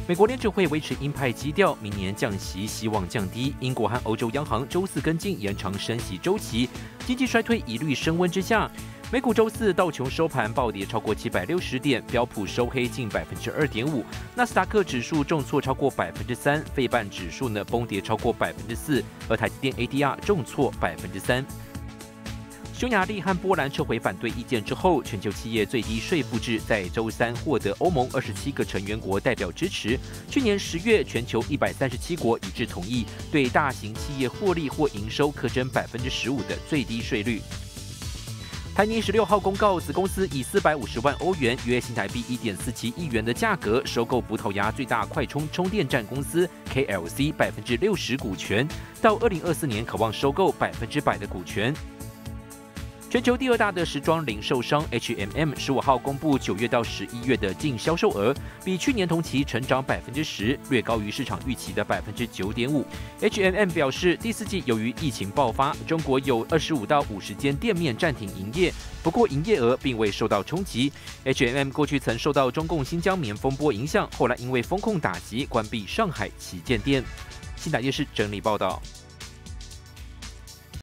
美国联准会维持鹰派基调，明年降息希望降低。英国和欧洲央行周四跟进延长升息周期，经济衰退疑虑升温之下，美股周四道琼收盘暴跌超过760点，标普收黑近2.5%，纳斯达克指数重挫超过3%，费半指数呢崩跌超过4%，而台积电 ADR 重挫3%。匈牙利和波兰撤回反对意见之后，全球企业最低税负制在周三获得欧盟27个成员国代表支持。去年10月，全球137国一致同意对大型企业获利或营收课征15%的最低税率。台泥16号公告，子公司以450万欧元（约新台币1.47亿元）的价格收购葡萄牙最大快充充电站公司 KLC 60%股权，到2024年渴望收购100%的股权。全球第2大的时装零售商 H&M 15号公布9月到11月的净销售额，比去年同期成长10%，略高于市场预期的9.5%。H&M 表示，第4季由于疫情爆发，中国有25到50间店面暂停营业，不过营业额并未受到冲击。H&M 过去曾受到中共新疆棉风波影响，后来因为风控打击关闭上海旗舰店。新台电视整理报道。